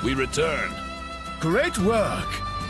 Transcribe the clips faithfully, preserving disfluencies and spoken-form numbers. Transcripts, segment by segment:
we return. Great work!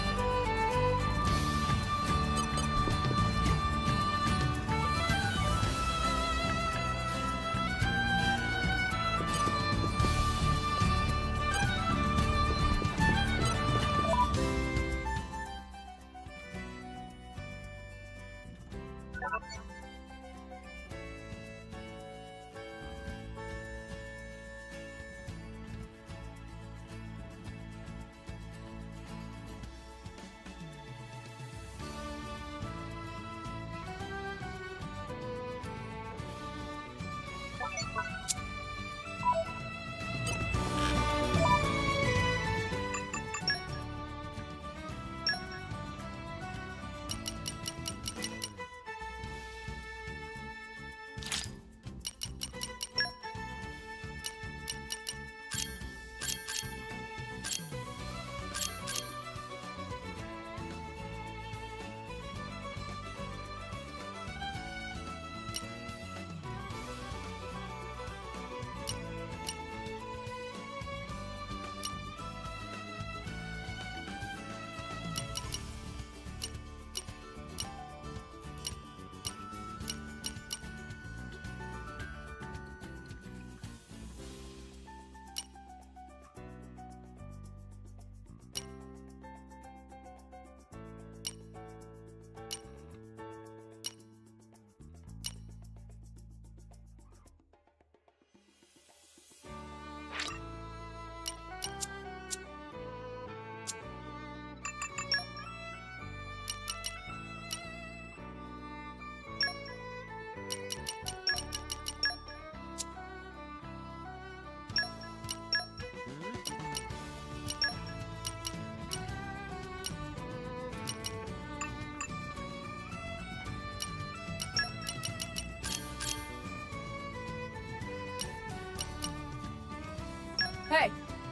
Hey!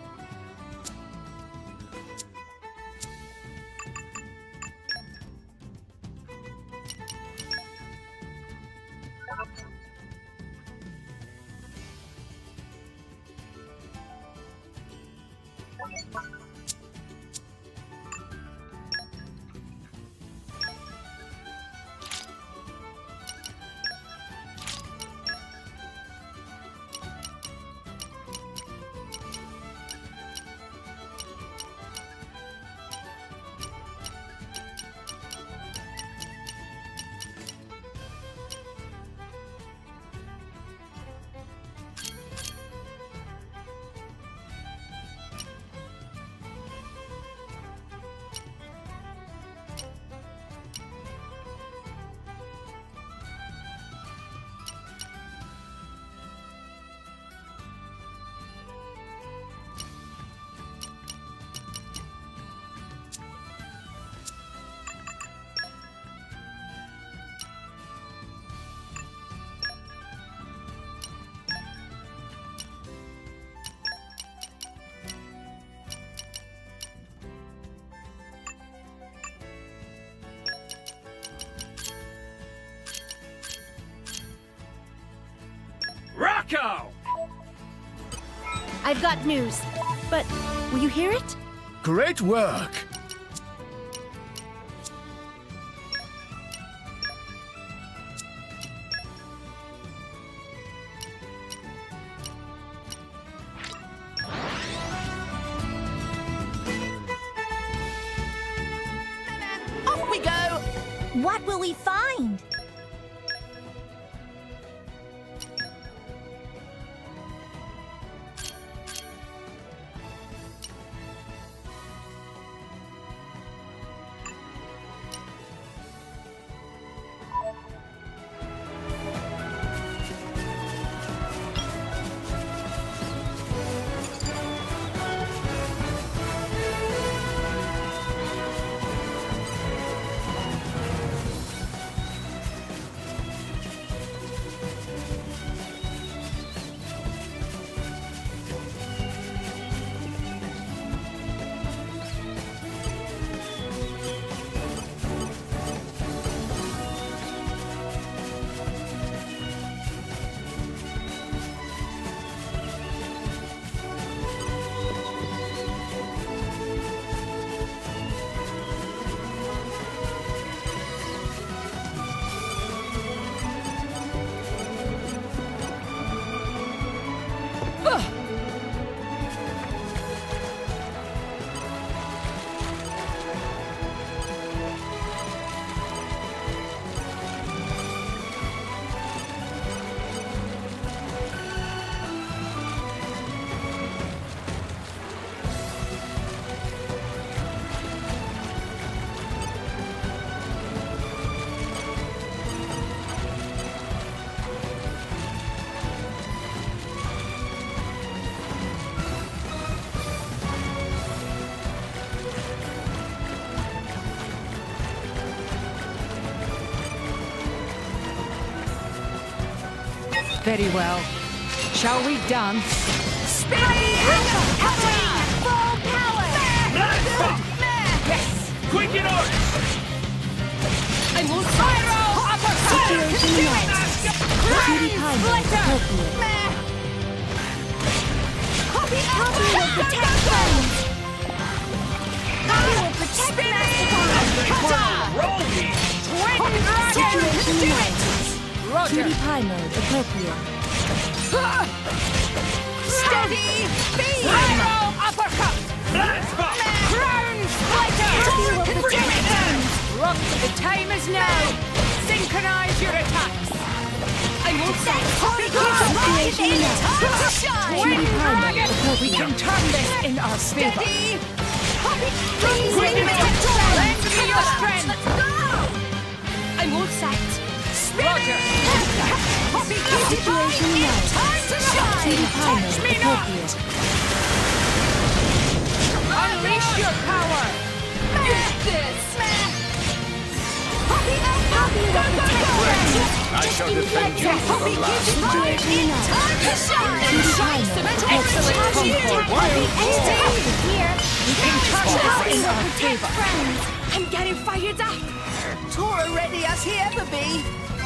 Rocco! I've got news, but will you hear it? Great work! Off we go! What will we find? Very well. Shall we dance? Spinning covering full power. Yes! Quick in order! I will spiral uppercut! Do it! Grand splitter! Poppy Poppy will protect friends. Poppy will protect Mastercard. Roll me! Twin dragon! Do it! Roger! Cutie pie mode appropriate. Steady beam. Spiral uppercut! Blast bomb! Crown splitter! Poppy will protect friends. Rock, the time is now! Synchronize your attacks! I will set Poppy keeps right in time to shine. Twin dragon! We can turn this in our favor! Steady. Poppy, Poppy Quick will and protect friends. lend me your strength! Let's go. I will set! Roger! Poppy keeps right in time to shine. Cutie pie Touch mode me not! appropriate. Unleash your power! Use this! Poppy, Poppy will protect friends. I shall defend you to Poppy the last. keeps right in time to shine. Cutie pie mode Excellent appropriate. concord! Wild Poppy here. We can turn this Poppy in will our protect favor! friends. I'm getting fired up. Tora ready as he ever be.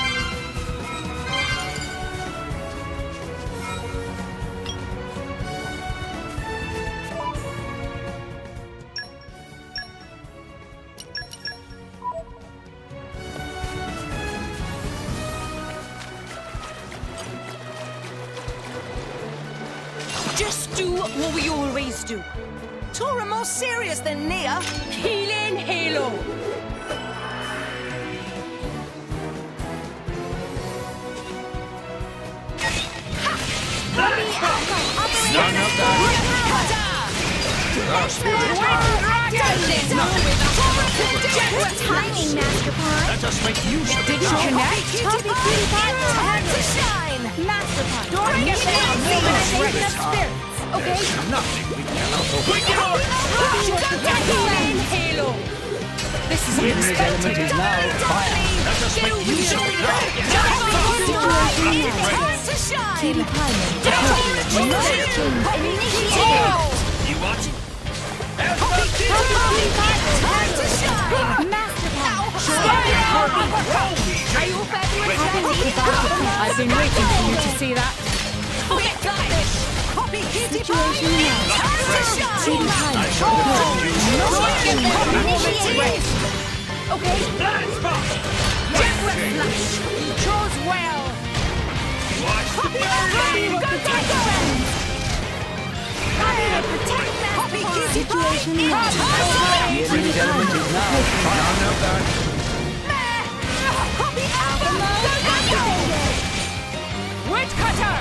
Just do what we always do. Tora more serious than Nia. Healing Halo! Poppy Alpha operating None of full that. power. Timing, Master Pie. Let us make use of Did it you now. connect? Poppy Cutie Pie, time to shine. Master Pie. Don't get me on Synchronization of spirits. Okay. Nothing we cannot overcome. Quick in order! Healing Halo! This is unexpected! Let us make use of it now. Time to shine. Cutie pie mode appropriate. You watch it. Time to shine. Master Roll me! Are you I've been waiting for you to see that. Situation now. Cutie pie I mode shall appropriate. defend you. Okay? Blast bomb! Jet with flash! You chose well! Watch the bird! Situation now. Cutie pie mode appropriate. None of that. Woodcutter!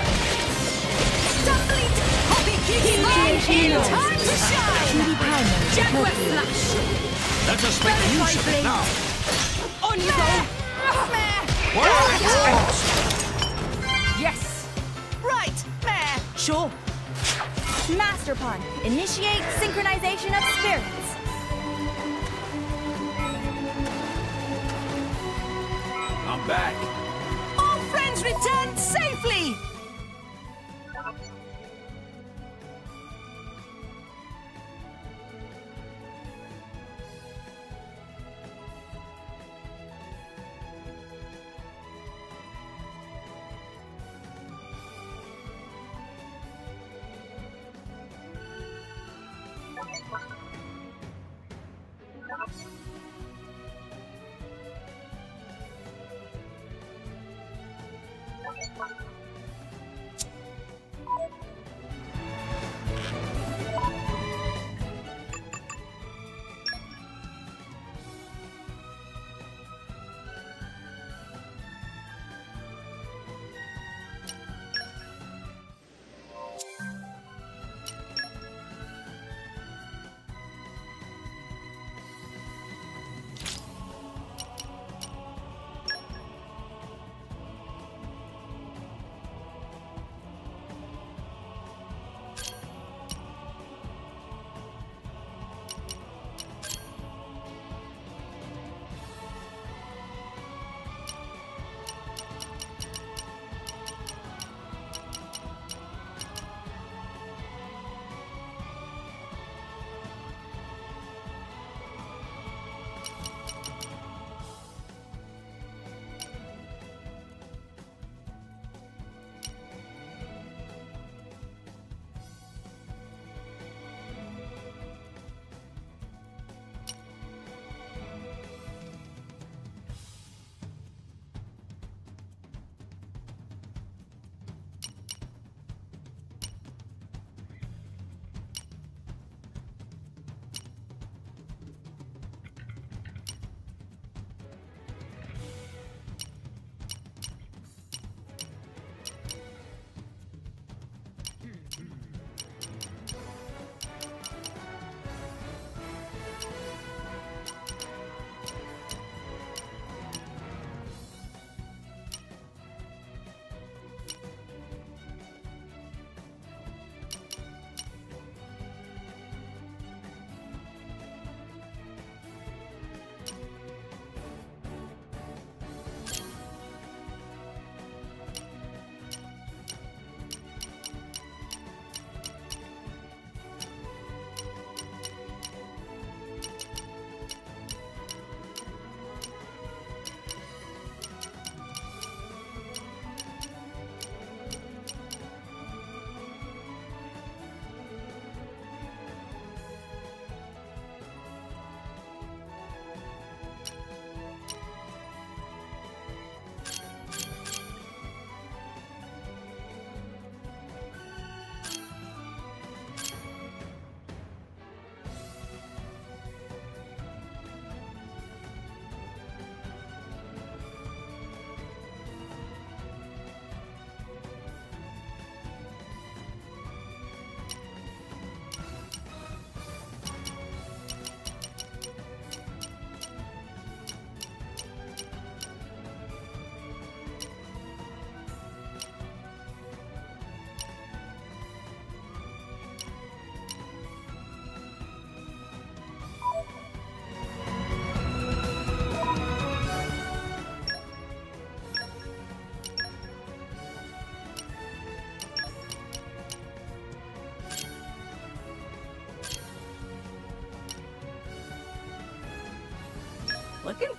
Situation now. Time to shine. Cutie pie mode Jet with appropriate. flash! Let us make use of it now. On you go! What? Yes! Right, meh. Sure. Master Pun, initiate synchronization of spirits. I'm back. All friends returned safely.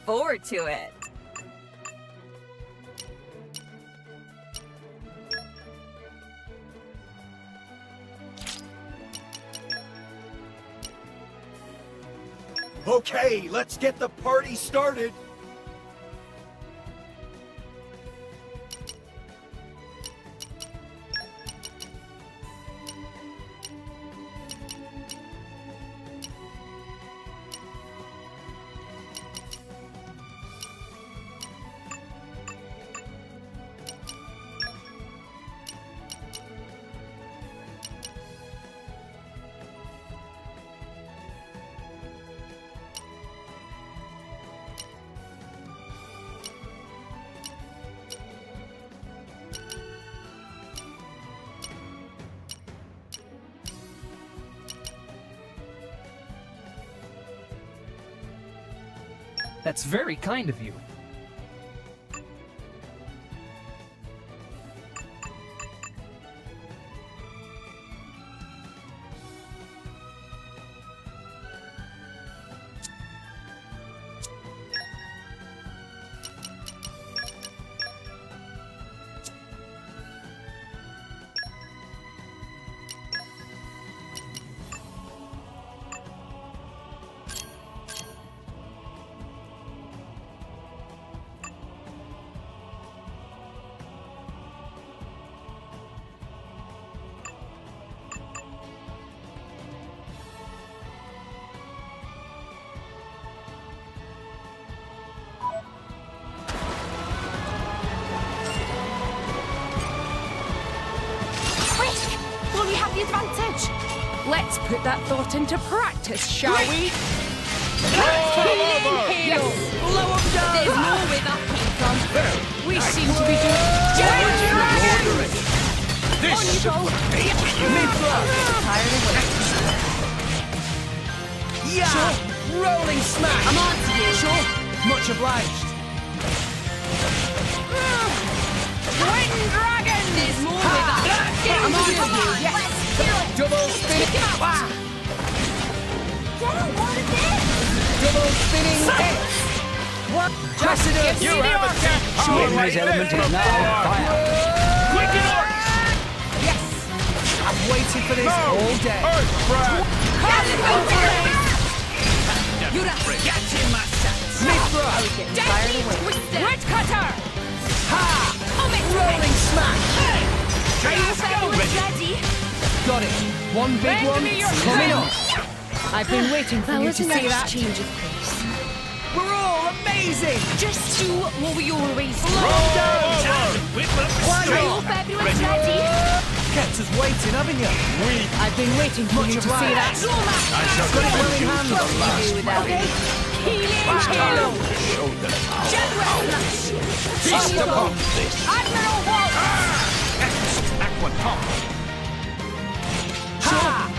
forward to it. Okay, let's get the party started. That's very kind of you. Advantage. Let's put that thought into practice, shall we? Yes. Blow up down. There's no way that came from. We seem to be doing. Giant dragon. This On you go. Tired of waiting. Yeah. Sure. Rolling smash. I'm on to you. Sure. Much obliged. Twin dragon. There's more with that. I'm on to you. Yes. Double spinning. Wow. Double spinning. What? Precedent. You have a deep power like element this is now on fire. Quick and order! Yes. I've waited for this No. all day. Earth Brad! Get in my sights. Mithra. Deadly twisted. Red cutter. Ha. Rolling smash. Are you ready? Got it. One big Lend one me your coming strength. up. I've been waiting for That you was to an see that. exchange of pace. We're all amazing. Just do what we always do. Roll down! Why I hope not? everyone's ready. Kept us waiting, haven't you? We I've been waiting for you to see that. Roll I shall Got it give well in you hand. the last Okay. Healing halo. Show them how. General Flash. Feast upon this. Admiral Walt. Aquatom. Ha!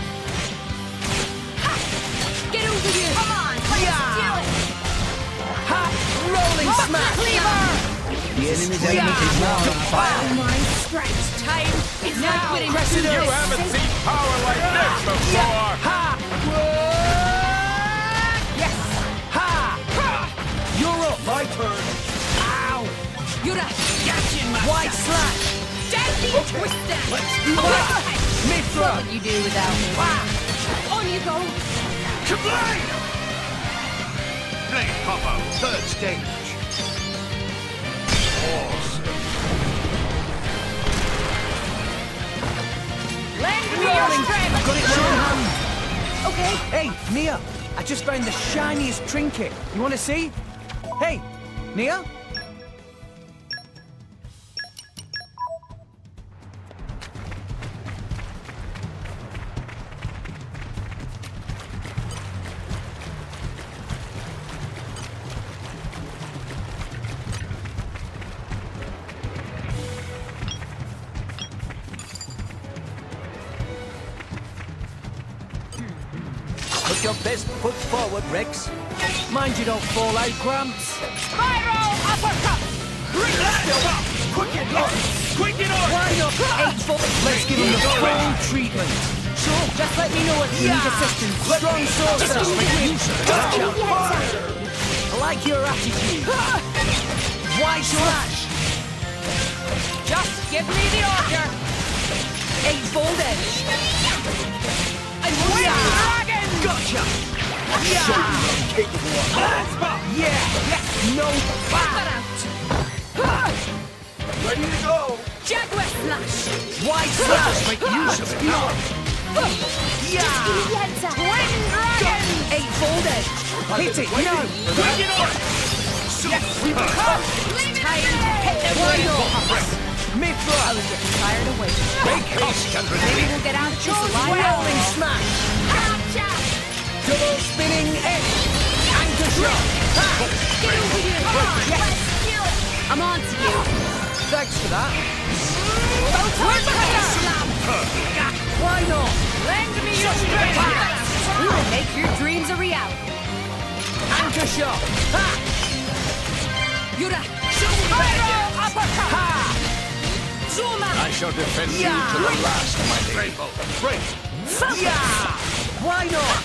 Get over here. Come on. Let's Yeah. do it. Ha! Rolling Buck smash. cleaver. The enemy's element is now on fire. My strength. Time. It's Now, like winning. Precedent. You haven't seen power like this before. Ha! Yes! Ha! You're up. My turn. Ow! Yura. Get in my White slash. Deadly twister. Let's do it. Mithra. What would you do without me? On you go. Kablam! Blade combo, third stage. Awesome. Lend me your strength. Got it well in hand. Okay. Hey, Nia. I just found the shiniest trinket. You want to see? Hey, Nia? Put your best foot forward, Rex. Mind you don't fall out, Gramps. Spiral uppercut. Quick and order! Quick and order! Why not? Eight foot. Let's give him the full treatment. Sure, just let me know if you need assistance. Strong sword. Just like your attitude. Why slash? Just give me the order. Eight fold edge. I'm Wind Dragon! Gotcha! Show you I'm capable of. Let's pop. Yeah! Yes! No! Cut out. Ready to go. Jaguar Slash! Why slash? Make use of it now! Yeah! Wind Dragon! Eight fold edge. Hit it! No! Bring it on. Yes! Superb. Come! Time to hit the wheel! Mithra! Tired of waiting. Make haste and Maybe retreat. we'll get out of this Choose alive. well. Rolling smash! Gotcha! Double spinning edge! Anchor shot! Ha! Get over here! Come on! Yes! I'm on to you. Thanks for that. Wind Cutter! Why not? Lend me your strength! We'll make your dreams a reality. Anchor shot! Ha! Yura. Pyro Uppercut! Ha! Zoom out. I shall defend Yeah. you to the last, my lady. Break. Yeah! Why not?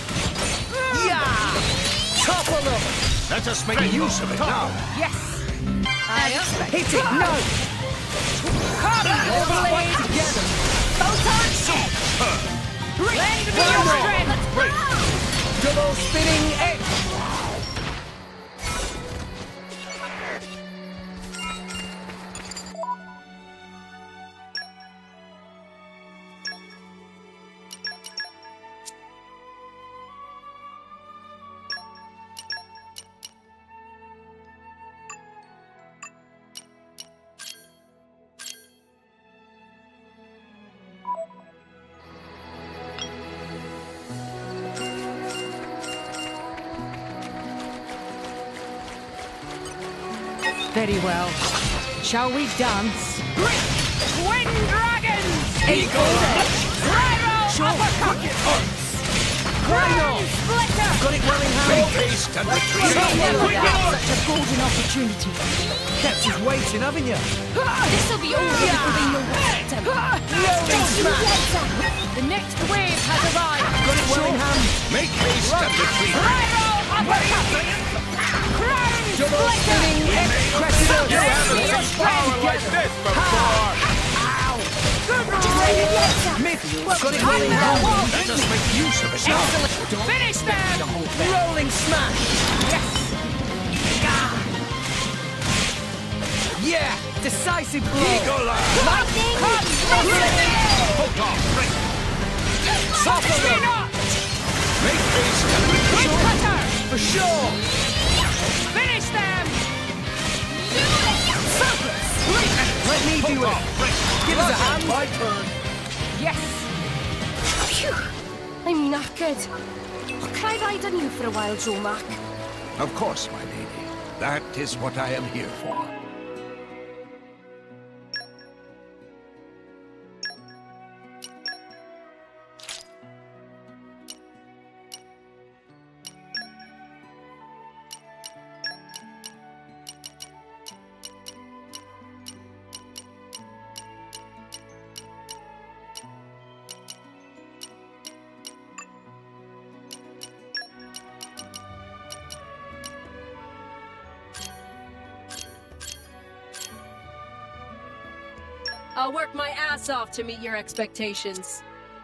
Yeah! Topple them! Let us make use of it now. Yes! I expect. Hit it! No! Come! Overlay together! Photon edge. Lend me One your more. strength! Double spinning edge! Very well. Shall we dance? Wind Dragons! Eagle! Pyro Uppercut! Why not? Splitter! Got it well in Make hand! haste and retreat. Topple them! Such a golden opportunity. Kept us waiting, haven't you? This'll be over before they know what's up. Rolling smash! The next wave has arrived! Got it well in hand! Make haste and retreat. Pyro Uppercut! Crown Double Splitter! spinning edge! Crescent! You haven't seen power like this before. Myth! Got it well in hand! Let us make use of it now. Excellent! Finish them! Rolling smash! Yes! Yeah! Decisive blow! Eagle eye. Lightning! Photon. Break. Topple Fear them! not! Make haste and retreat. Wind Cutter! For sure! Finish them! Let me do it! Give us a hand! My turn. Yes! Phew. I'm knackered. Can I ride on you for a while, Joe Mac? Of course, my lady. That is what I am here for. I'll work my ass off to meet your expectations.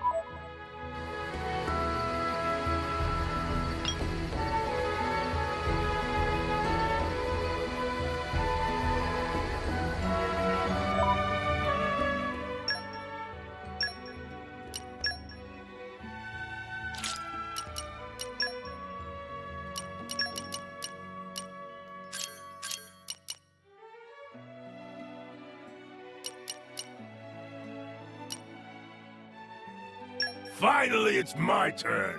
Finally, it's my turn.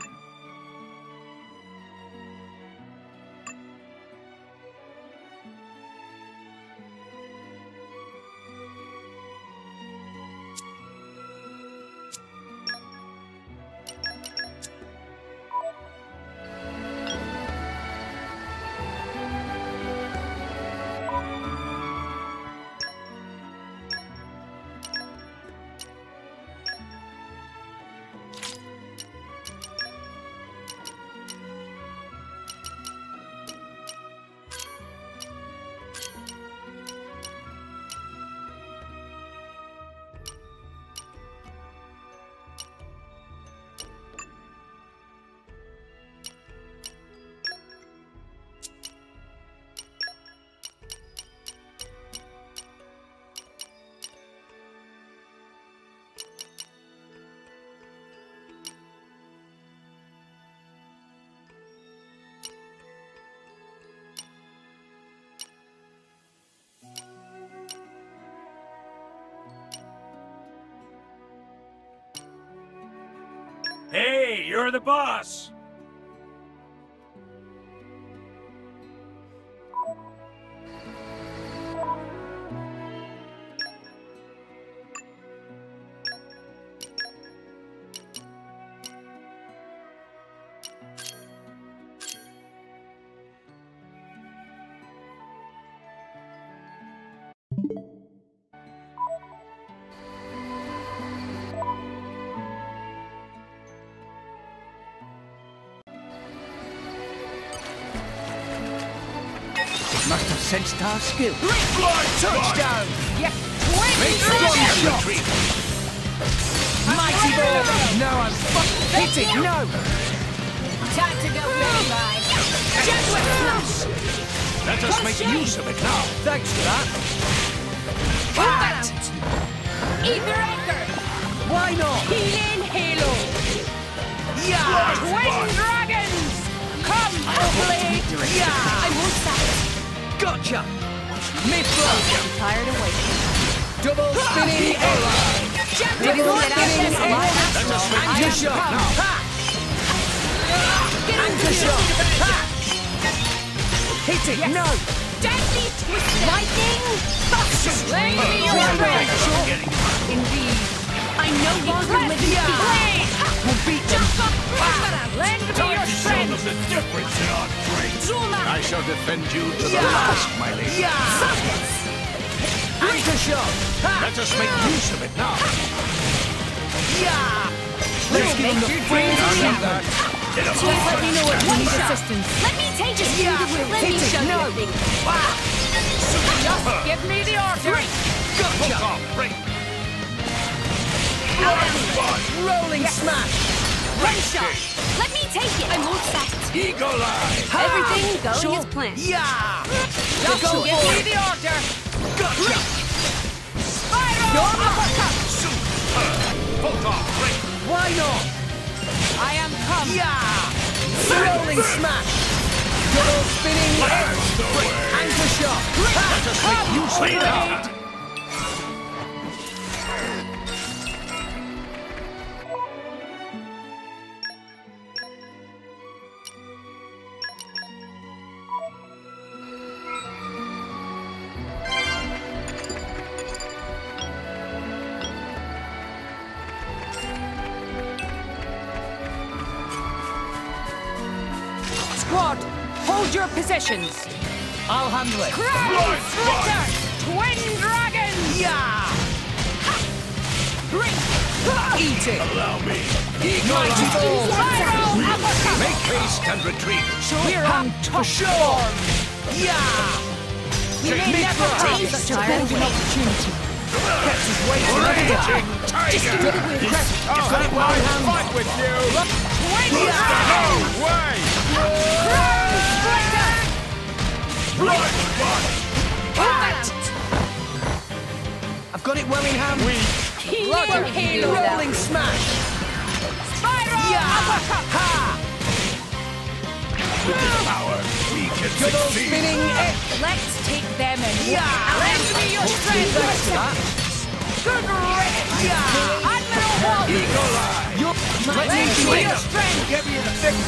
Hey, you're the boss! Must have sensed our skill. Blood Touchdown! Yes. Make Twin sure dragons! you retreat! Mighty ball! No, I'm fuck- Hit it! No! Time to go bye-bye. Jet with flash! Let us make use of it now. Thanks for that. Cut! Ether Anchor. Why not? Healing Halo! Yeah! Twin dragons! Come, Oblade! Yeah! I won't stop. Gotcha! Mid-blow! Tired of waiting. Double spinning arrow! Jet Double with spinning flash! arrow! Let us make Anchor use of shot! it now. Ha! Anchor shot! Ha! Hit it! No! Deadly twist! Lightning! Buster! Lend me your Right. strength! Indeed. I no longer live in Yeah. fear. Blade! We'll beat them! Lend me Time your to show strength! them the difference in our strength! Zuma! I shall defend you to the Yeah. last, my lady. Yeah! Anchor shot! Ha! Let us make use of it now. Yeah! Let's give them the brains None we of have. that. Please let me know if you need assistance. Let me take it. Yeah. Let Hit me it. show No. you a thing. Just give me the order! Gotcha! Come, break. Rolling smash! One shot. Let me take it. I won't stop. Eagle Eye! Ha! Everything going Sure. as planned. Yeah! Just Go give for me it. the order! Gotcha! Spiral Go. uppercut! Bolt off, break! Why not? I am come! Yeah! Rolling smash! Double spinning Blast anchor shot! Let us make use of it now. Squad, hold your positions! I'll handle it. Crown Splitter! Twin dragons! Yeah! Ring! Eat it! Allow me! Mighty ball! Spiral uppercut! Make haste and retreat. We're on top form! Yeah! We may never have Mid-throw. such a Tired of golden waiting. opportunity. Kept us waiting Raging every Tiger! I've got it well in hand. Fight with you! Twin Yeah! dragons! No way! Crown Splitter! Blood Spot! Cut! I've got it well in hand. Healing Halo! Rolling smash! Spiral Yeah! uppercut! Ha! With this power, we can Double succeed! spinning it! Let's take them and Yeah! lend me your strength! Thanks for that. Good riddance! Yeah! Admiral Walton! Eagle Eye! You're... Let me Lend do me it! your strength! Give you the thick...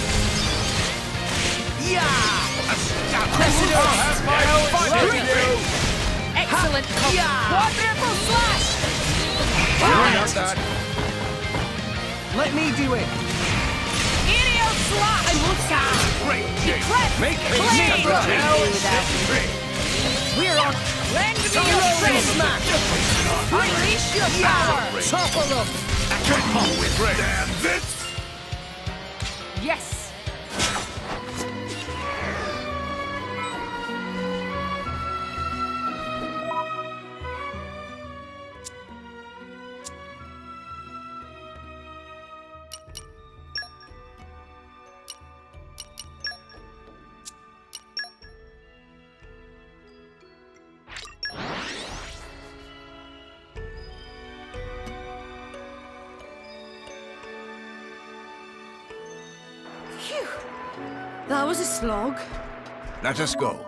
Yeah! I'll have my own fun with you! Excellent cover! Yeah! Quadruple slash! Doing out that. Let me do it! Aerial slash! I won't stop! Great Jake! Clef! Make haste Blade! and retreat. We're on! Lend me your Rolling strength! smash! Unleash your power! Yeah! Topple them! Come on with damn this! Yes! Phew. That was a slog. Let us go.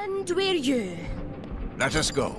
And where you? Let us go.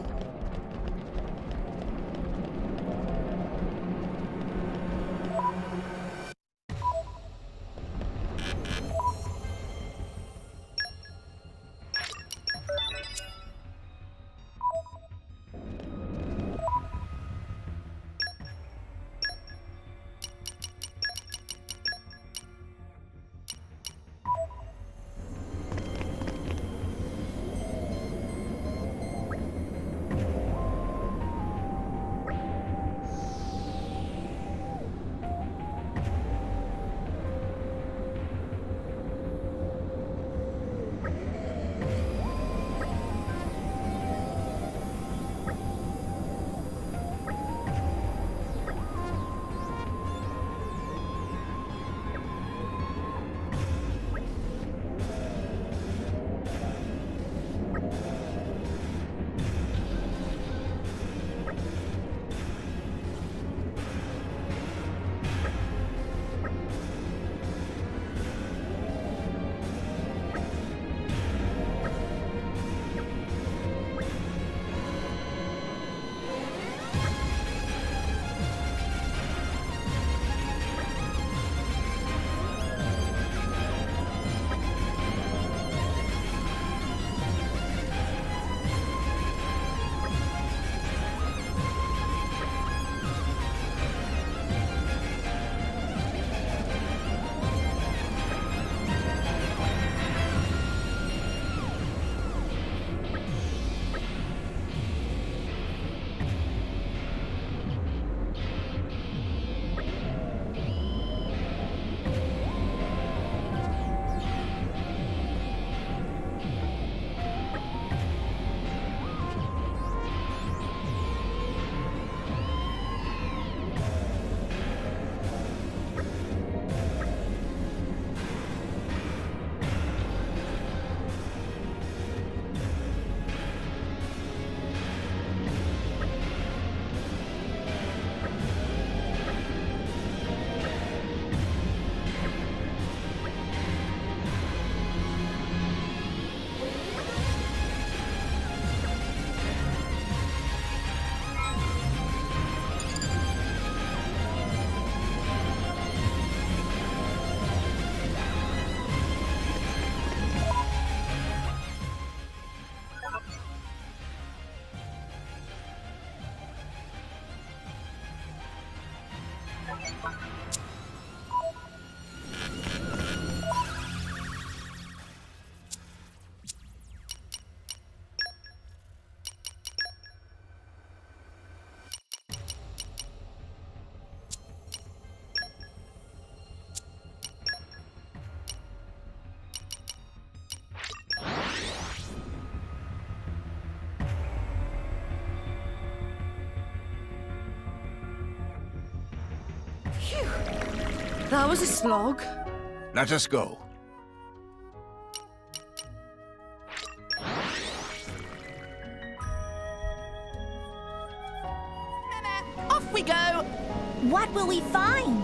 That was a slog. Let us go. Off we go! What will we find?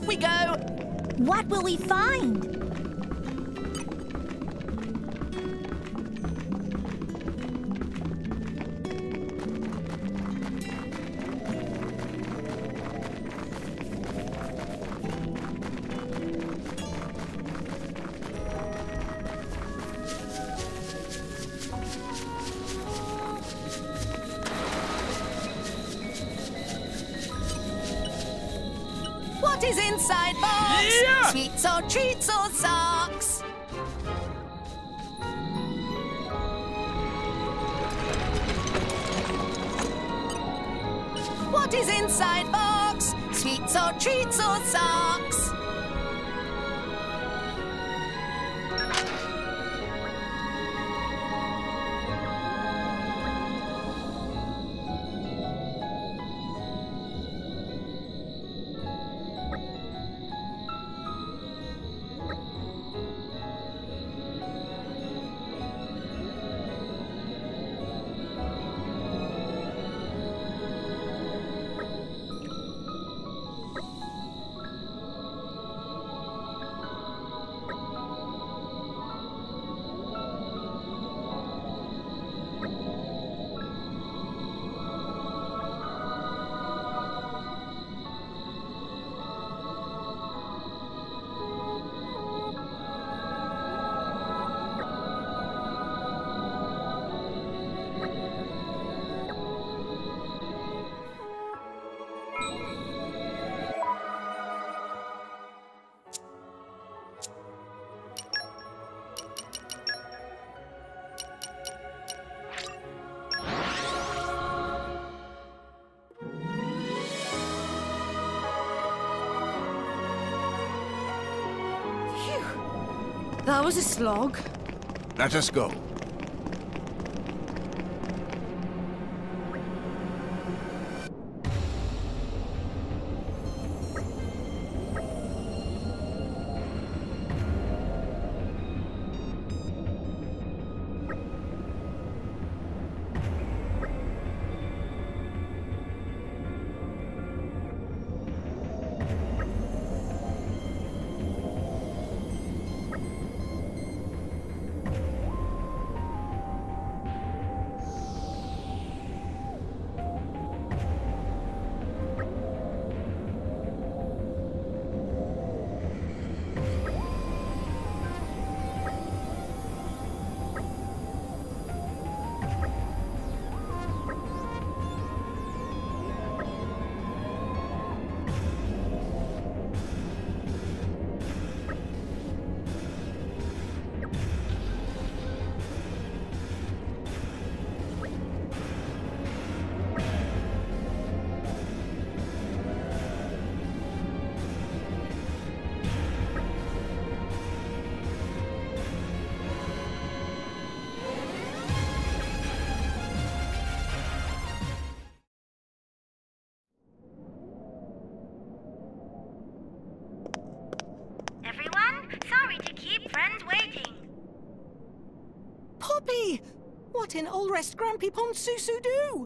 Off we go! What will we find? What is inside box? Yeah! Sweets or treats or socks? What is inside box? Sweets or treats or socks? That was a slog. Let us go. Poppy! What in all rest Grampy Pond Susu do?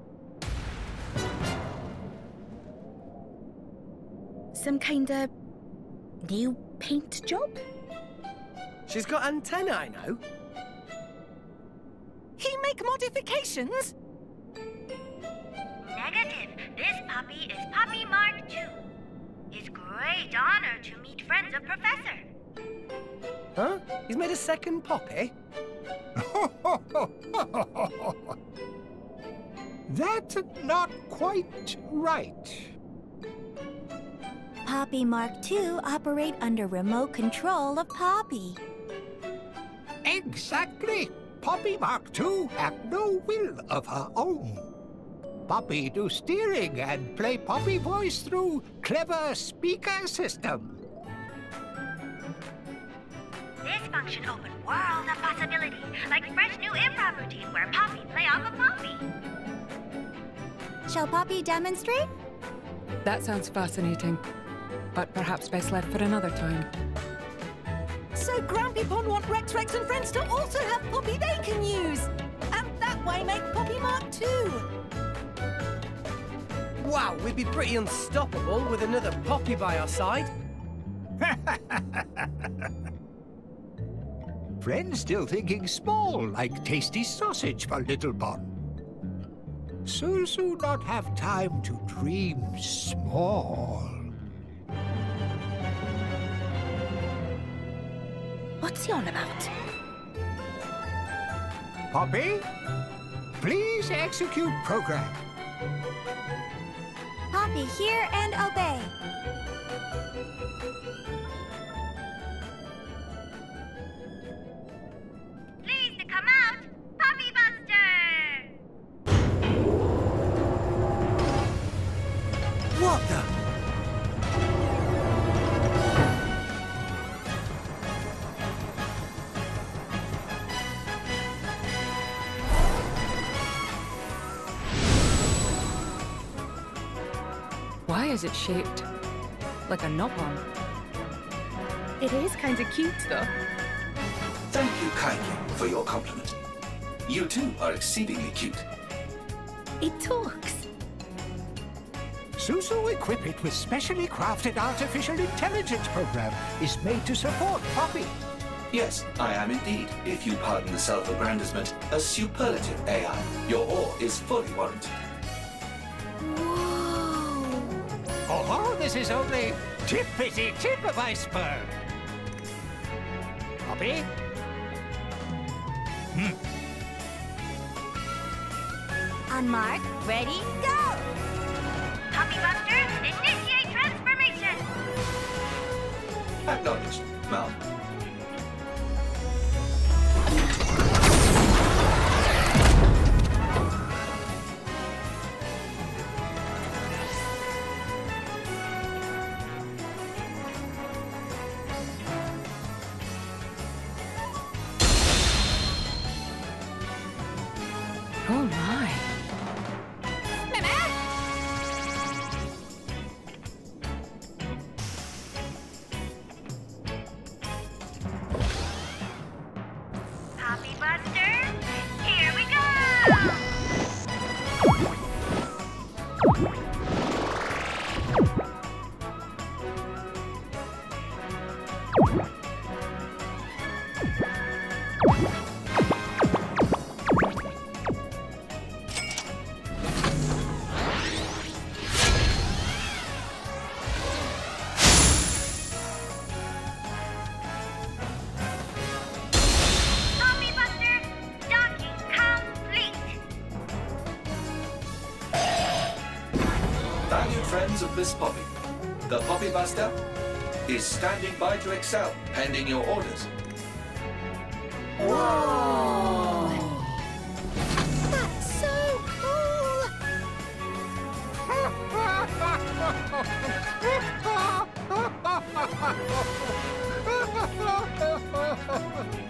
Some kind of new paint job? She's got antennae, I know. He make modifications? Negative. This puppy is Puppy Mark two. It's great honor to meet friends of Professor. Huh? He's made a second Poppy? That's not quite right. Poppy Mark two operate under remote control of Poppy. Exactly. Poppy Mark two have no will of her own. Poppy do steering and play Poppy voice through clever speaker system. This function open world of possibility, like fresh new improv routine where Poppy play off of Poppy. Shall Poppy demonstrate? That sounds fascinating, but perhaps best left for another time. So Grampy Pond want Rex Rex and friends to also have Poppy they can use, and that way make Poppy Mark two. Wow, we'd be pretty unstoppable with another Poppy by our side. Friends still thinking small, like tasty sausage for Little Bon. Susu not have time to dream small. What's he on about? Poppy, please execute program. Poppy, hear and obey. Please to come out, Poppy Buster! What the? Why is it shaped like a knob-on? It is kind of cute, though. Thank you kindly for your compliment. You too are exceedingly cute. It talks. Susu equip it with specially crafted artificial intelligence program is made to support Poppy. Yes, I am indeed, if you pardon the self-aggrandizement, a superlative A I. Your ore is fully warranted. Oh, this is only tippity tip of iceberg. Poppy? Hmm. On mark, ready, go! Poppy Busters, initiate transformation! Acknowledged, Mal. Oh my. Poppy Buster, here we go! Poppy Buster, docking complete! Valued friends of Miss Poppy, the Poppy Buster is standing by to excel, pending your orders. Whoa! That's so cool!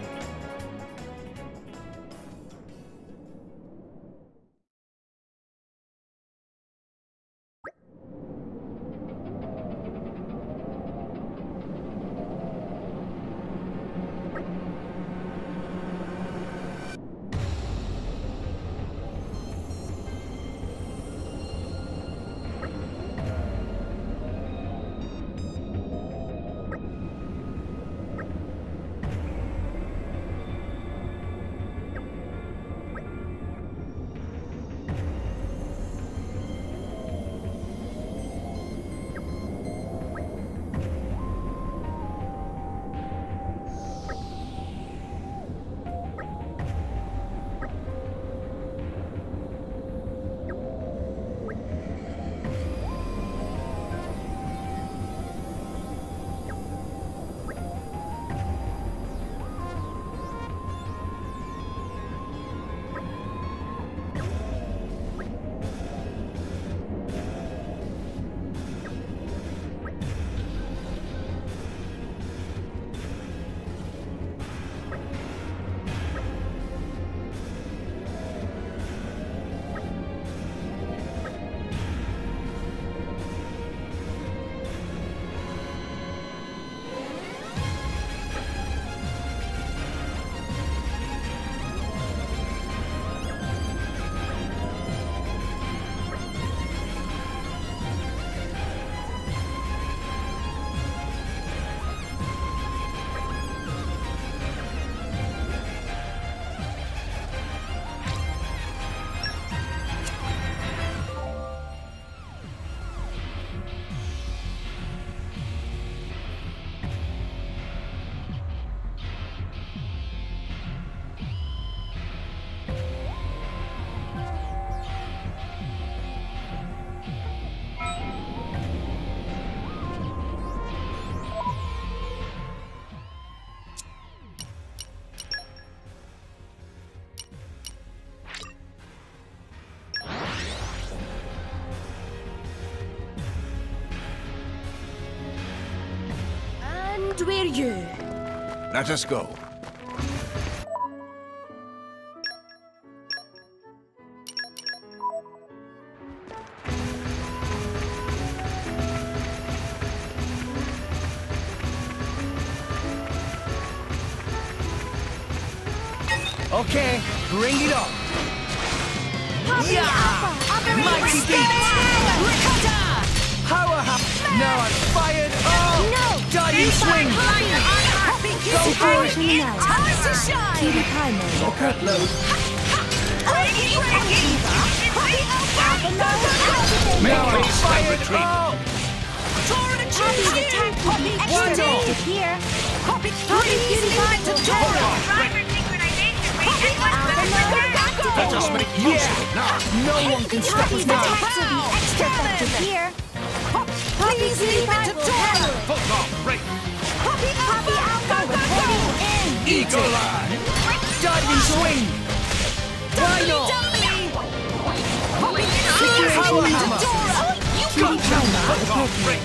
were you? Let us go. Okay, bring it on. Poppy Yeah! Alpha! Mighty beat! Powerhouse! Now I'm fired! Oh! No! Diving swing! Go for it! Time to shine! Cutie Pie mode. Rocket load. Now I'm haste and fired! retreat. Oh! Poppy's attack will be Why not? activated here. Poppy, Poppy Cutie Pie will Hold on, Driver synchronization rate at one hundred. let us make use of it now. No one can stop us Poppy's now! attacks will be extra effective here. Poppy Please Cutie leave Pie it to will Dora. handle. Hold on, break. Poppy Poppy Alpha! Alpha reporting in. Eat Eagle it! Eye. Diving swing! Why not? Poppy Power Alpha! hammer! Dora! You Got got ya! Hold on, break.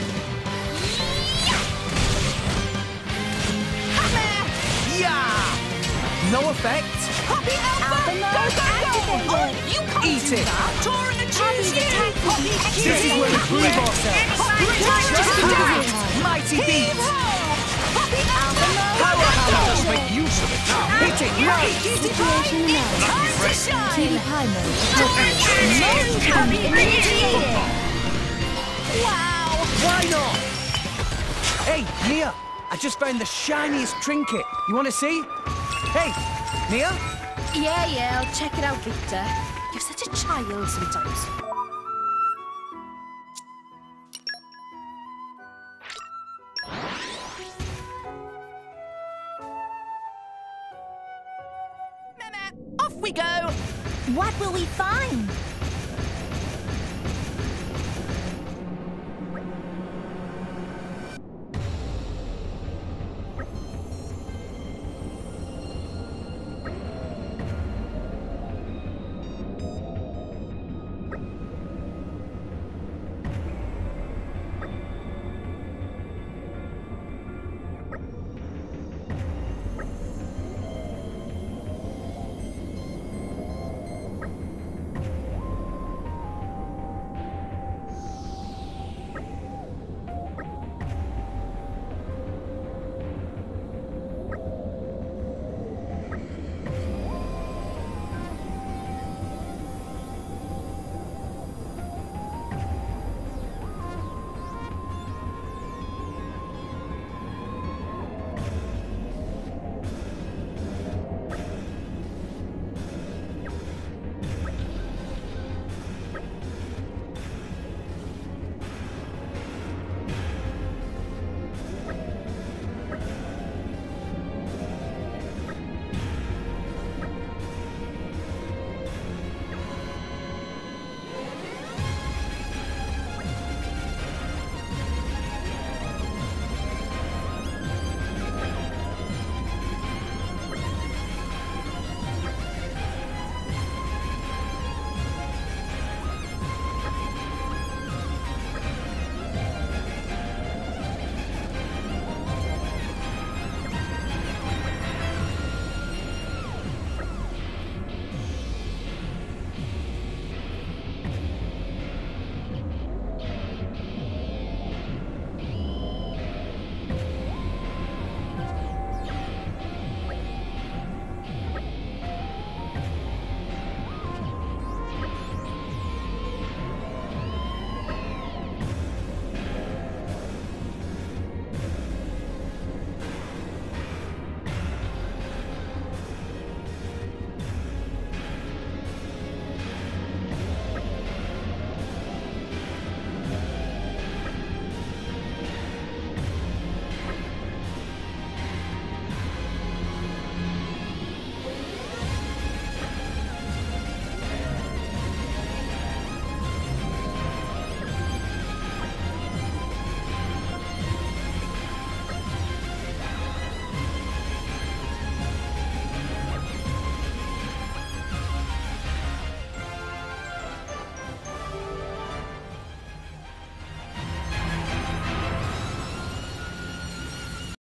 Yeah! No effect! Poppy Alpha! Alpha mode Oh, activated. you can't Eat do it. that! Dora and Poppy's choose attack you! will be This is where we prove ourselves! Just do it. Mighty beat! Poppy Alpha! Power Let hammer! us make use of it now. Hit it right! Situation announced. Time to shine! Cutie Pie mode. Mode can be initiated. Wow! Why not? Hey, Mia! I just found the shiniest trinket. You want to see? Hey, Mia? Yeah, yeah, I'll check it out, Victor. You're such a child sometimes. Off we go! What will we find?